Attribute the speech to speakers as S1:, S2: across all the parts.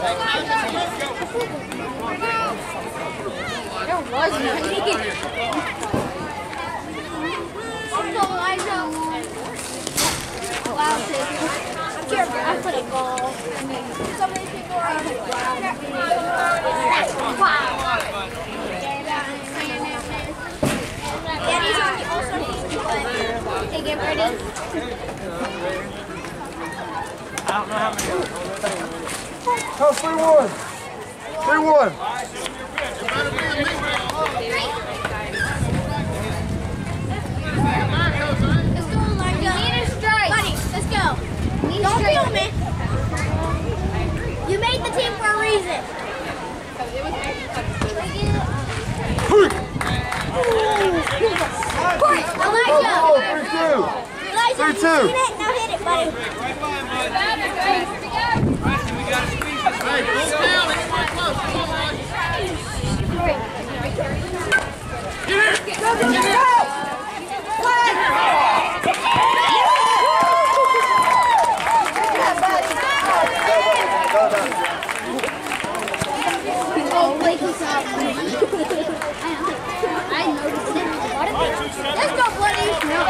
S1: There was wow, I put a goal. So many people are like, wow. Daddy's also okay, get ready.
S2: I don't know how many.
S3: Oh, 3-1. 3-1.
S1: Let's go. Don't film it. You made the team for a reason. Elijah. 3-2. 3-2. Now hit it, buddy.
S4: Hey, pull down. It's quite close. Come on, get it. Go.
S1: I noticed it. Let's go, buddy.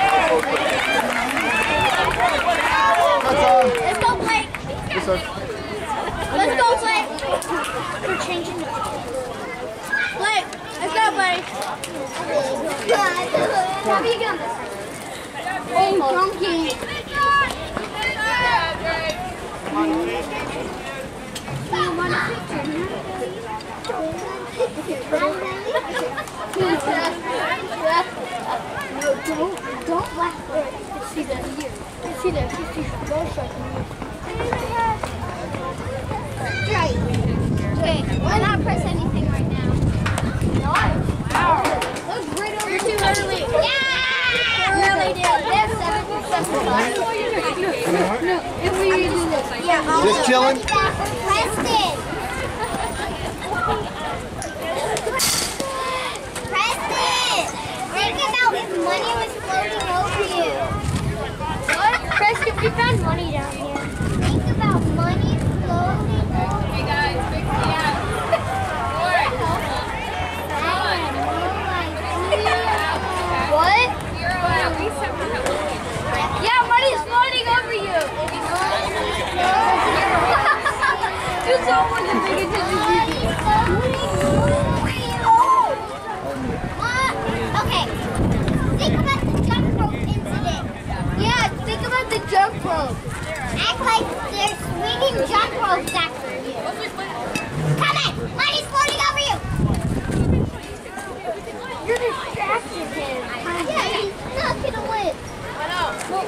S1: Let's go, Blake.
S3: Yes, sir.
S1: Let's go, Blake. We're changing the Blake, let's go, buddy. How are you going? Oh, donkey. You want a picture, no, don't laugh. See the here. See the ghost shark. Right. Okay, why not press anything right now? Wow. Look right over. You're too early. Yeah! Really did. There's 7. No, if we do this. Yeah,
S3: Just chilling?
S1: Preston! Think about if money was floating over you. What? Preston, we found money down here. Think about money floating over you. Hey guys, pick me up. What? Yeah, money's floating over you. You saw one of the biggest Okay, think about the jump rope incident. Yeah, think about the jump rope. Act like there's swinging jump ropes after you. Come on, money's floating over you. You're distracting him. Yeah, he's not gonna win. I know.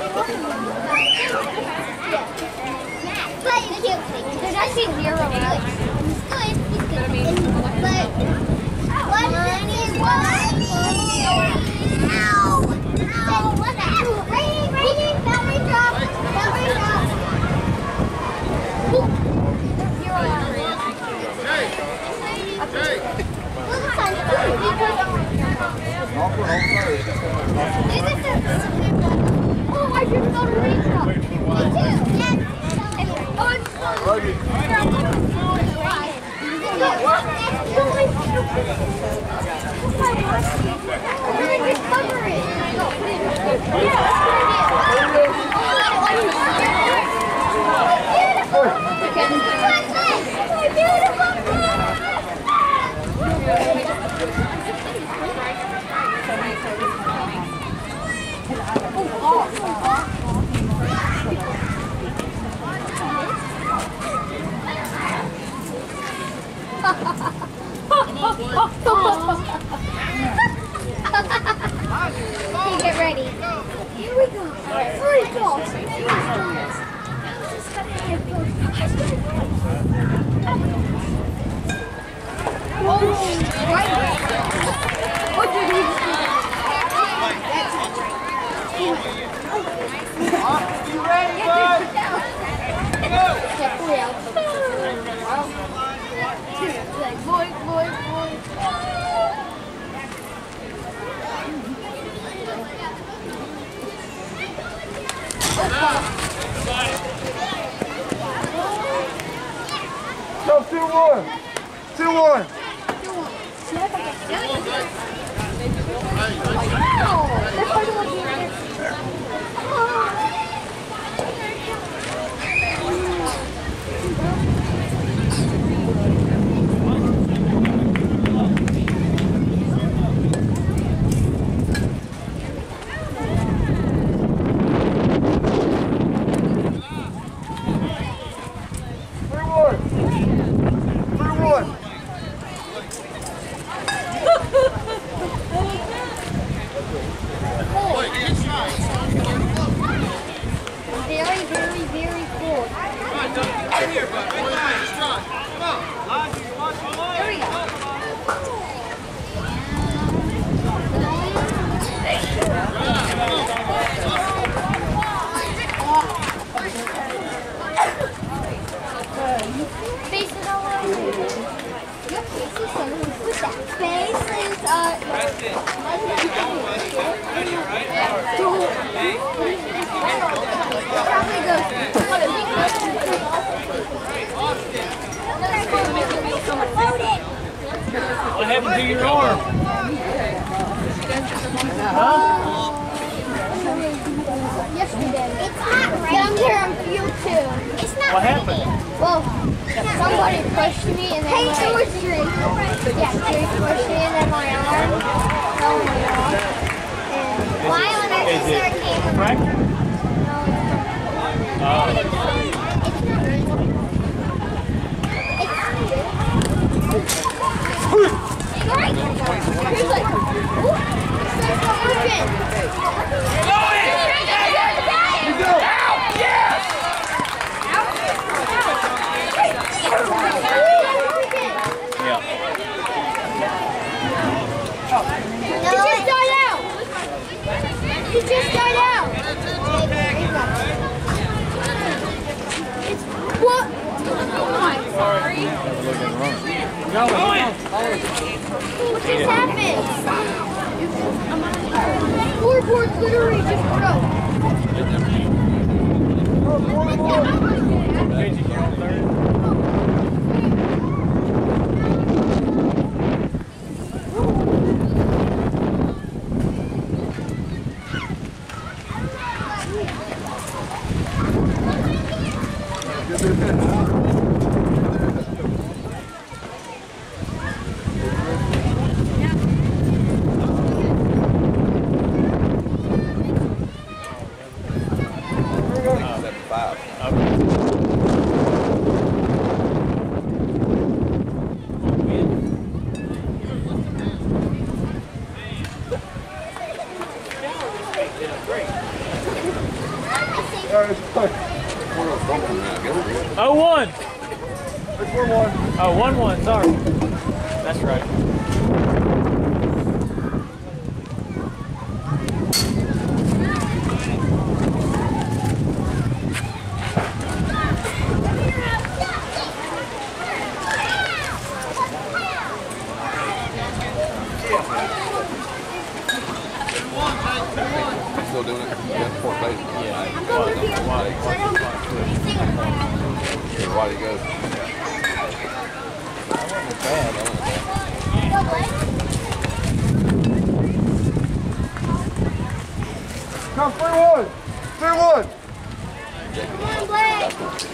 S1: But you can't think. There's actually 0 out. He's good. But what money is what? Ow! What the heck? Raining, battery drop. Oh, I just got a rain drop. Me too. Oh, it's so Okay, get ready. Here we go. Free ball. Oh, right. What did he do?
S2: You ready, bud?
S1: Boy.
S3: Go 2-1. 2-1.
S2: What happened to your arm?
S1: Yesterday. It's not right. Down here on field 2. It's not
S2: What happened?
S1: Well, somebody pushed me and then it was Drake. Yeah, Drake pushed me and then my arm fell off. And why when our sister came?
S2: Fracture?
S1: What just happened? Scoreboard literally just broke.
S2: Oh, 1.
S3: It's 1-1.
S2: Oh, 1-1, sorry. That's right.
S5: Still doing it? Yeah, Fort Base.
S2: Yeah.
S5: Why'd he go?
S3: Come 3-1. 3-1.
S1: Come on, Blake.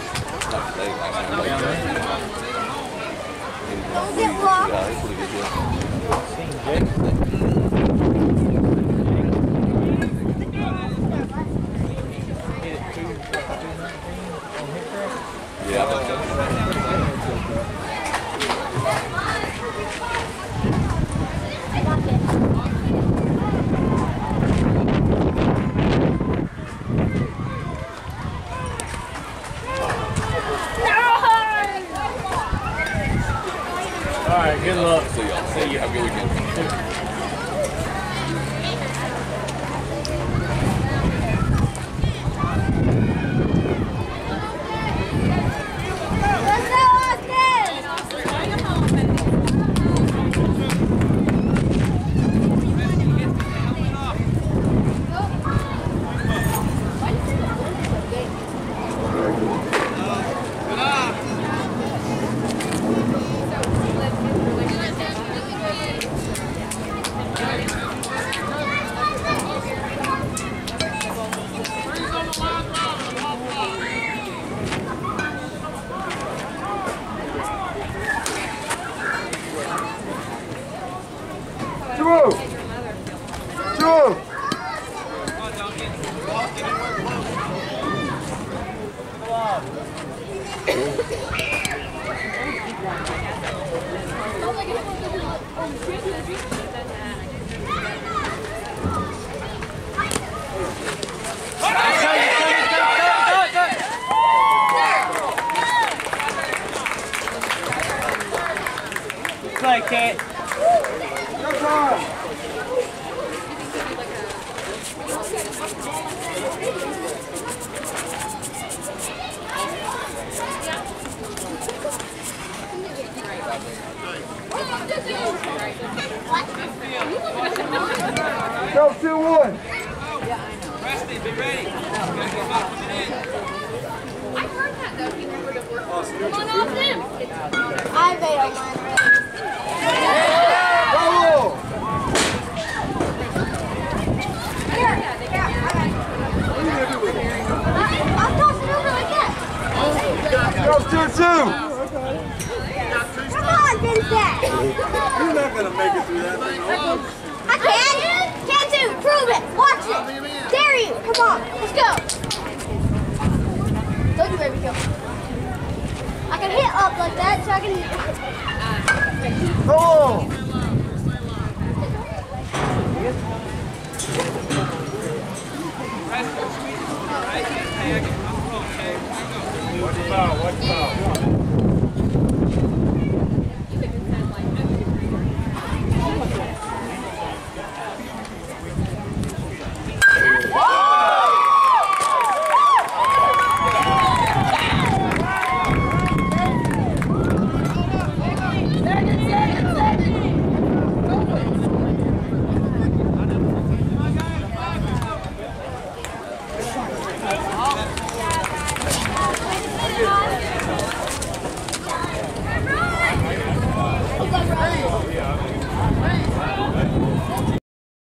S1: Don't get blocked.
S5: Yeah, he's pretty good. Yeah,
S2: All right, good luck.
S5: see y'all. See you. Have a good weekend.
S1: Let's go, Austin!
S2: Play, Cat.
S3: Go time. Go 2-1.
S4: Preston, be ready. Gotta get back coming in.
S6: I heard that though. Come on off them.
S1: I made all mine
S3: Go.
S1: I'll toss it over like that.
S3: Go 2-2.
S1: Come on, Vincent.
S3: You're not going to make it through that.
S1: I can. Can too. Prove it. Watch it. Dare you. Come on. Let's go. Told you, baby, go. I can hit up like that so I can...
S3: Oh.
S2: Watch the foul, watch the foul.